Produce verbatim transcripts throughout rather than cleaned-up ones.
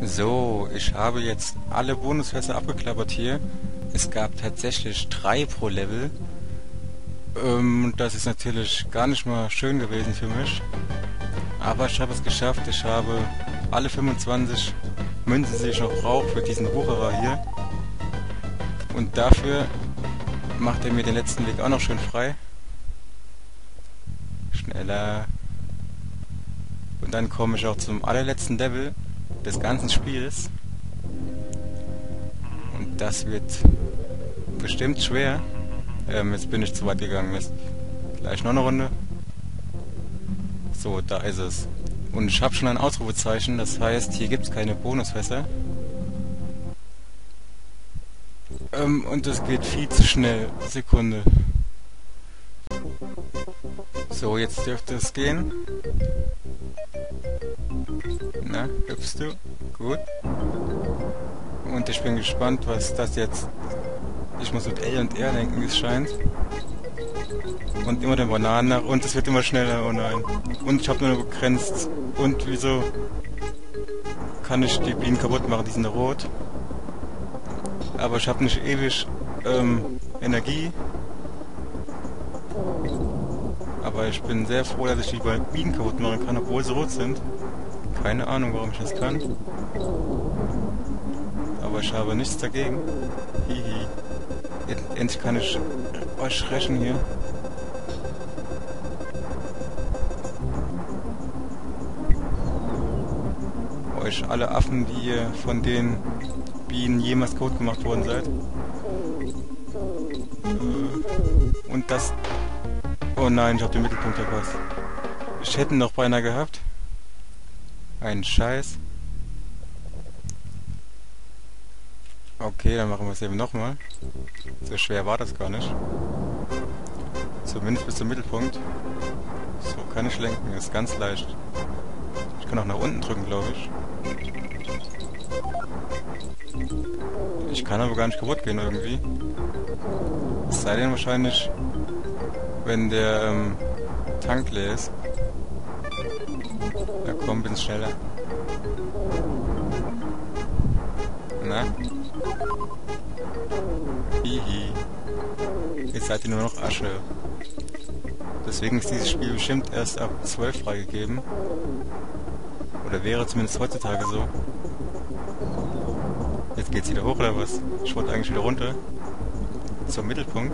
So, ich habe jetzt alle Bonusfässer abgeklappert hier. Es gab tatsächlich drei pro Level. Ähm, das ist natürlich gar nicht mal schön gewesen für mich. Aber ich habe es geschafft. Ich habe alle fünfundzwanzig Münzen, die ich noch brauche für diesen Wucherer hier. Und dafür macht er mir den letzten Weg auch noch schön frei. Schneller. Und dann komme ich auch zum allerletzten Level des ganzen Spiels. Und das wird bestimmt schwer. Ähm, jetzt bin ich zu weit gegangen. Mist. Gleich noch eine Runde. So, da ist es. Und ich habe schon ein Ausrufezeichen. Das heißt, hier gibt es keine Bonusfässer. Ähm, und das geht viel zu schnell. Sekunde. So, jetzt dürfte es gehen. Na, hüpfst du? Gut. Und ich bin gespannt, was das jetzt... Ich muss mit L und R denken, wie es scheint. Und immer den Bananen nach. Und es wird immer schneller. Oh nein. Und ich habe nur noch begrenzt. Und wieso kann ich die Bienen kaputt machen? Die sind rot. Aber ich habe nicht ewig ähm, Energie. Aber ich bin sehr froh, dass ich die Bienen kaputt machen kann, obwohl sie rot sind. Keine Ahnung, warum ich das kann. Aber ich habe nichts dagegen. Hihi. Endlich kann ich euch rächen hier. Euch alle Affen, die ihr von den Bienen jemals kaputt gemacht worden seid. Und das... Oh nein, ich habe den Mittelpunkt verpasst. Ich hätte ihn noch beinahe gehabt. Ein Scheiß. Okay, dann machen wir es eben nochmal. So schwer war das gar nicht. Zumindest bis zum Mittelpunkt. So kann ich lenken, ist ganz leicht. Ich kann auch nach unten drücken, glaube ich. Ich kann aber gar nicht kaputt gehen irgendwie. Es sei denn wahrscheinlich, wenn der ähm, Tank leer ist. Ja komm, bin schneller. Na? Hihi. Jetzt seid ihr nur noch Asche. Deswegen ist dieses Spiel bestimmt erst ab zwölf freigegeben. Oder wäre zumindest heutzutage so. Jetzt geht's wieder hoch oder was? Ich wollte eigentlich wieder runter. Zum Mittelpunkt.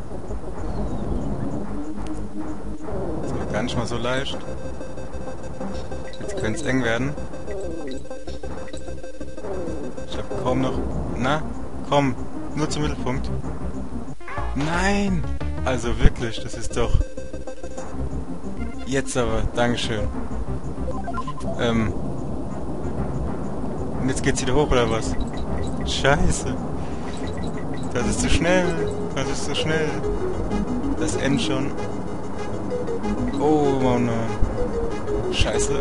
Das war gar nicht mal so leicht. Jetzt könnte es eng werden. Ich habe kaum noch... Na, komm, nur zum Mittelpunkt. Nein! Also wirklich, das ist doch... Jetzt aber, Dankeschön. Ähm... Und jetzt geht's wieder hoch, oder was? Scheiße! Das ist zu schnell! Das ist zu schnell! Das End schon. Oh, oh nein. Scheiße.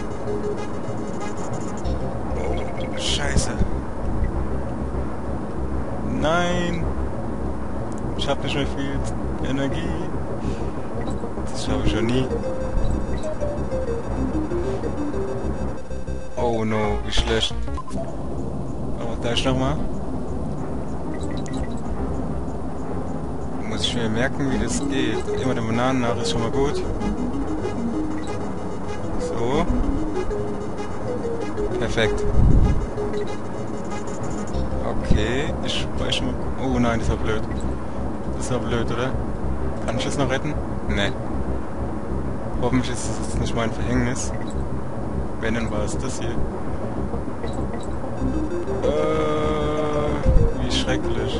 Oh, Scheiße. Nein. Ich hab nicht mehr viel Energie. Das schaffe ich schon nie. Oh no, wie schlecht. Aber gleich nochmal. Muss ich mir merken, wie das geht. Immer den Bananen nach ist schon mal gut. So. Perfekt. Okay, ich speichere mal. Oh nein, das war blöd. Das war blöd, oder? Kann ich das noch retten? Ne. Hoffentlich ist es jetzt nicht mein Verhängnis. Wenn, dann war es das hier. Äh, wie schrecklich.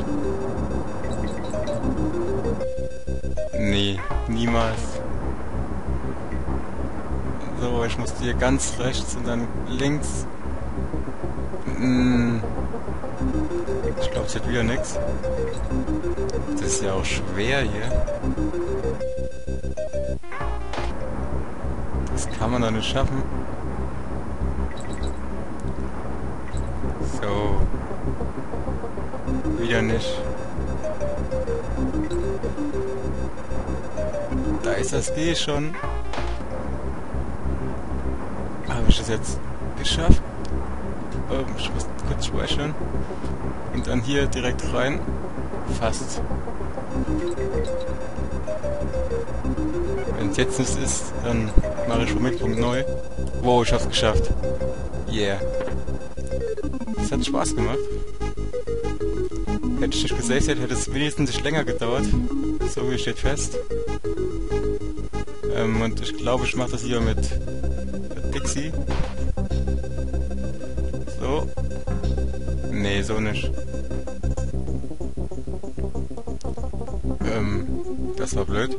Nee, niemals. So, ich musste hier ganz rechts und dann links. Hm. Ich glaube, es wird wieder nix. Das ist ja auch schwer hier. Das kann man doch nicht schaffen. So. Wieder nicht. Da ist das G schon. Habe ich das jetzt geschafft? Ähm, ich muss kurz speichern. Und dann hier direkt rein. Fast. Wenn es jetzt nicht ist, dann mache ich vom Mittelpunkt neu. Wow, ich hab's geschafft. Yeah. Das hat Spaß gemacht. Hätte ich nicht gesägt, hätte es wenigstens nicht länger gedauert. So wie steht fest. Ähm, und ich glaube, ich mache das hier mit Dixie. So. Nee, so nicht. Ähm, das war blöd.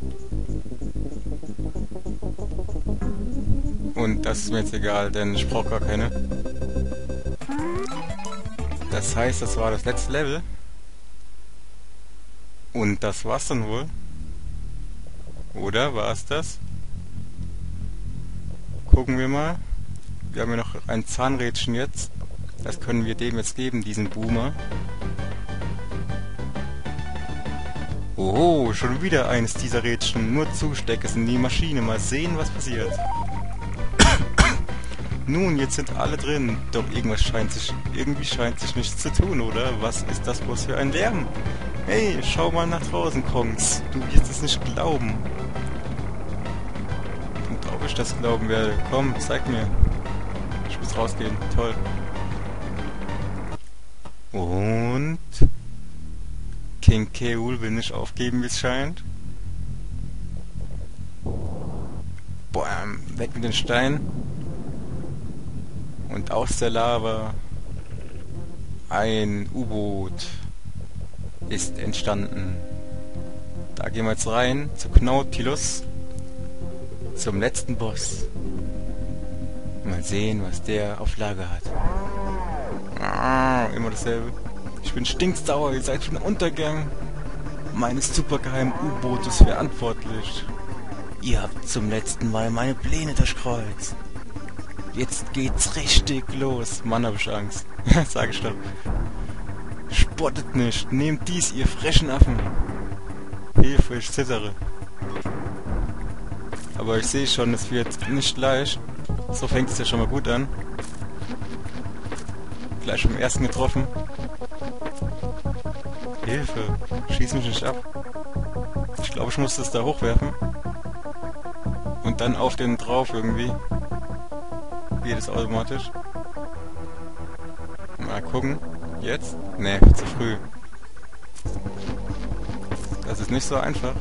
Und das ist mir jetzt egal, denn ich brauche gar keine. Das heißt, das war das letzte Level. Und das war's dann wohl. Oder war es das? Gucken wir mal. Wir haben ja noch ein Zahnrädchen jetzt. Das können wir dem jetzt geben, diesen Boomer. Oh, schon wieder eines dieser Rädchen. Nur Zustecke in die Maschine. Mal sehen, was passiert. Nun, jetzt sind alle drin. Doch irgendwas scheint sich, irgendwie scheint sich nichts zu tun, oder? Was ist das bloß für ein Lärm? Hey, schau mal nach draußen, Kongs. Du wirst es nicht glauben. Und ob ich das glauben werde. Komm, zeig mir. Ich muss rausgehen. Toll. Und King Keul will nicht aufgeben, wie es scheint. Bam, weg mit den Steinen. Und aus der Lava ein U-Boot ist entstanden. Da gehen wir jetzt rein zu Nautilus, zum letzten Boss. Mal sehen, was der auf Lager hat. Ah, immer dasselbe. Ich bin stinksauer, ihr seid für den Untergang meines supergeheimen U-Bootes verantwortlich. Ihr habt zum letzten Mal meine Pläne durchkreuzt. Jetzt geht's richtig los. Mann, hab ich Angst. Sag ich doch. Spottet nicht. Nehmt dies, ihr frechen Affen. Hilfe, ich zittere. Aber ich sehe schon, es wird nicht leicht. So fängt es ja schon mal gut an. Gleich vom ersten getroffen. Hilfe. Schieß mich nicht ab. Ich glaube, ich muss das da hochwerfen. Und dann auf den drauf irgendwie. Geht es automatisch. Mal gucken. Jetzt? Ne, zu früh. Das ist nicht so einfach.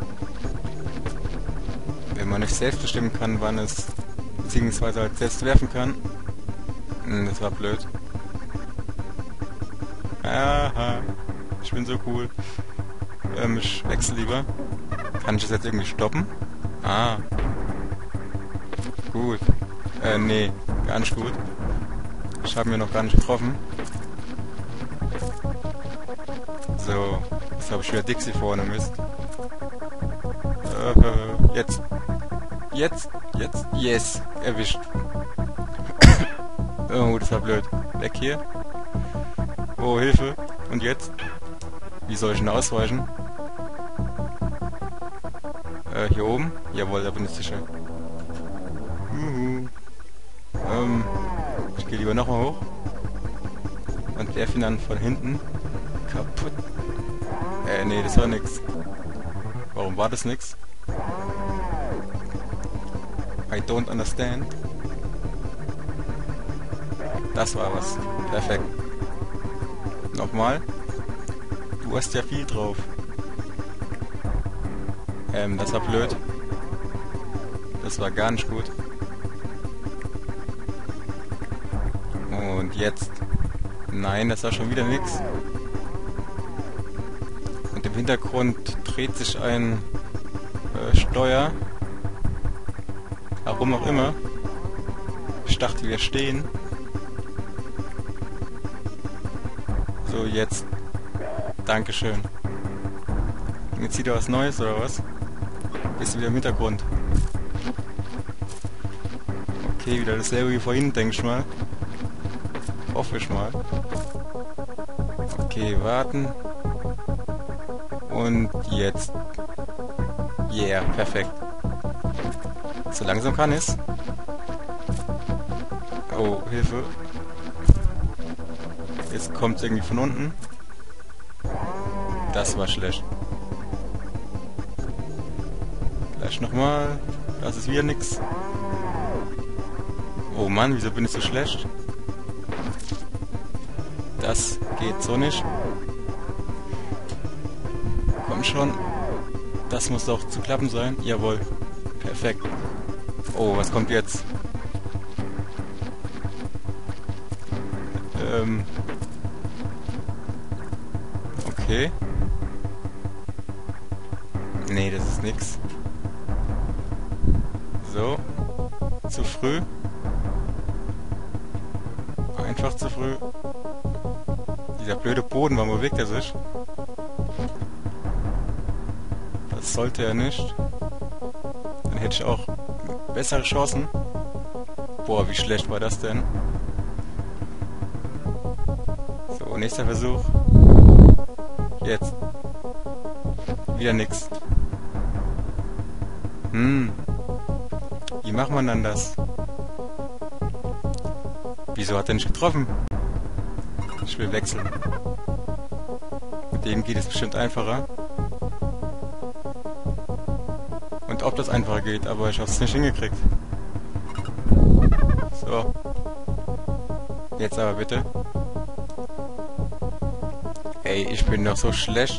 Wenn man nicht selbst bestimmen kann, wann es beziehungsweise halt selbst werfen kann. Hm, das war blöd. Aha. Ich bin so cool. Ähm, ich wechsle lieber. Kann ich das jetzt irgendwie stoppen? Ah. Gut. Äh, nee, gar nicht gut. Ich habe mir noch gar nicht getroffen. So, jetzt habe ich wieder Dixie vorne, Mist. Äh, jetzt. Jetzt, jetzt, yes, erwischt. Oh, das war blöd. Weg hier. Oh, Hilfe. Und jetzt? Wie soll ich denn ausweichen? Äh, hier oben? Jawohl, da bin ich sicher. Juhu. Ähm, ich gehe lieber nochmal hoch. Und werfe ihn dann von hinten kaputt. Äh, nee, das war nix. Warum war das nix? I don't understand. Das war was. Perfekt. Nochmal. Du hast ja viel drauf. Ähm, das war blöd. Das war gar nicht gut. Und jetzt. Nein, das war schon wieder nix. Und im Hintergrund dreht sich ein äh, Steuer. Warum auch immer. Ich dachte, wir stehen. So, jetzt. Dankeschön. Jetzt wieder was Neues, oder was? Bist du wieder im Hintergrund? Okay, wieder dasselbe wie vorhin, denke ich mal. Hoffe ich mal. Okay, warten. Und jetzt. Yeah, perfekt. So langsam kann es. Oh, Hilfe. Jetzt kommt es irgendwie von unten. Das war schlecht. Gleich nochmal. Das ist wieder nix. Oh Mann, wieso bin ich so schlecht? Das geht so nicht. Komm schon. Das muss doch zu klappen sein. Jawohl. Perfekt. Oh, was kommt jetzt? Ähm. Okay. Nee, das ist nix. So. Zu früh. Einfach zu früh. Dieser blöde Boden, warum bewegt er sich? Das sollte er nicht. Dann hätte ich auch bessere Chancen. Boah, wie schlecht war das denn? So, nächster Versuch. Jetzt. Wieder nix. Hm. Wie macht man dann das? Wieso hat er nicht getroffen? Ich will wechseln. Mit dem geht es bestimmt einfacher. Und ob das einfacher geht, aber ich hab's nicht hingekriegt. So. Jetzt aber bitte. Ey, ich bin doch so schlecht.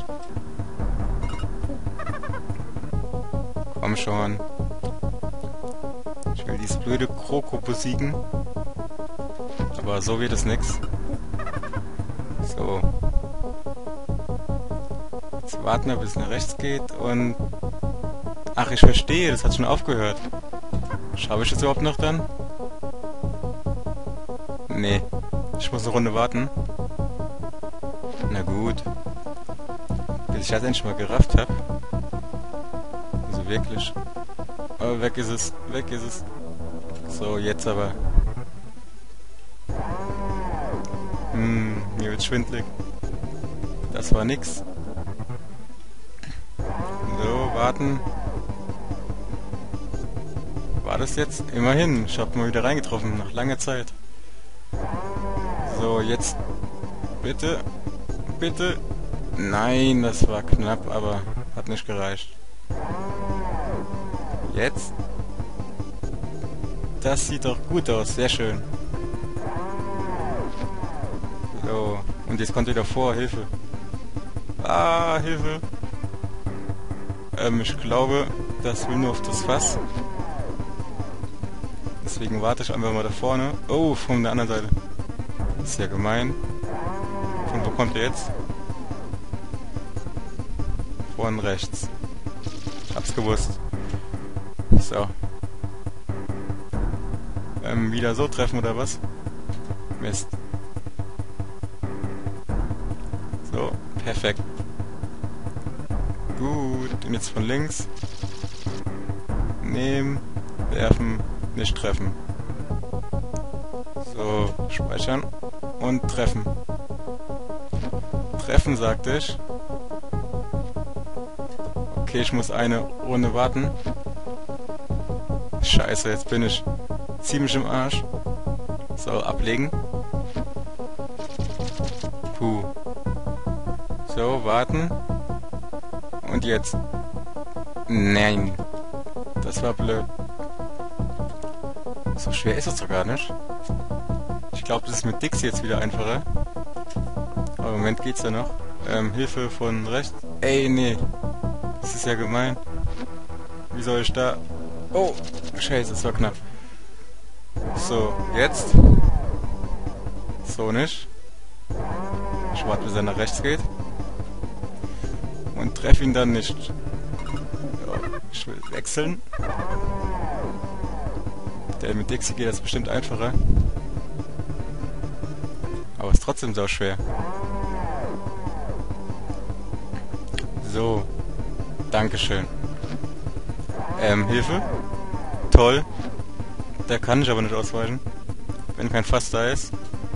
Komm schon. Ich will dieses blöde Kroko besiegen. Aber so wird es nix. So. Jetzt warten wir, bis es nach rechts geht und... Ach, ich verstehe, das hat schon aufgehört. Schaffe ich das überhaupt noch dann? Nee. Ich muss eine Runde warten. Na gut. Bis ich das endlich mal gerafft habe. Also wirklich. Aber weg ist es. Weg ist es. So, jetzt aber. Hm, mir wird schwindelig. Das war nix. So, warten. War das jetzt? Immerhin. Ich hab mal wieder reingetroffen, nach langer Zeit. So, jetzt. Bitte. Bitte. Nein, das war knapp, aber hat nicht gereicht. Jetzt. Das sieht doch gut aus. Sehr schön. So. Und jetzt kommt wieder vor. Hilfe. Ah, Hilfe. Ähm, ich glaube, das will nur auf das Fass. Deswegen warte ich einfach mal da vorne. Oh, von der anderen Seite. Das ist ja gemein. Von wo kommt er jetzt? Vorne rechts. Hab's gewusst. So. Ähm, wieder so treffen oder was? Mist. So, perfekt. Gut, und jetzt von links. Nehmen, werfen, nicht treffen. So, speichern und treffen. Treffen, sagte ich. Okay, ich muss eine Runde warten. Scheiße, jetzt bin ich ziemlich im Arsch. So, ablegen. Puh. So, warten. Und jetzt. Nein. Das war blöd. So schwer ist es doch gar nicht. Ich glaube, das ist mit Dixie jetzt wieder einfacher. Aber im Moment geht's ja noch. Ähm, Hilfe von rechts. Ey, nee. Das ist ja gemein. Wie soll ich da... Oh, scheiße, das war knapp. So, jetzt. So nicht. Ich warte, bis er nach rechts geht. Und treffe ihn dann nicht. Ja, ich will wechseln. Der mit Dixie geht das bestimmt einfacher. Aber ist trotzdem sau schwer. So. Dankeschön. Ähm, Hilfe? Toll. Da kann ich aber nicht ausweichen. Wenn kein Fass da ist.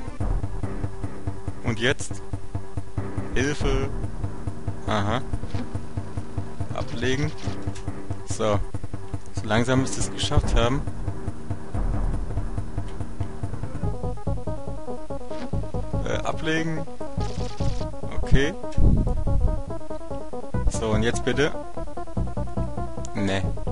Und jetzt? Hilfe. Aha. Ablegen. So. So langsam müsste es geschafft haben. Äh, ablegen. Okay. So, und jetzt bitte. Ne.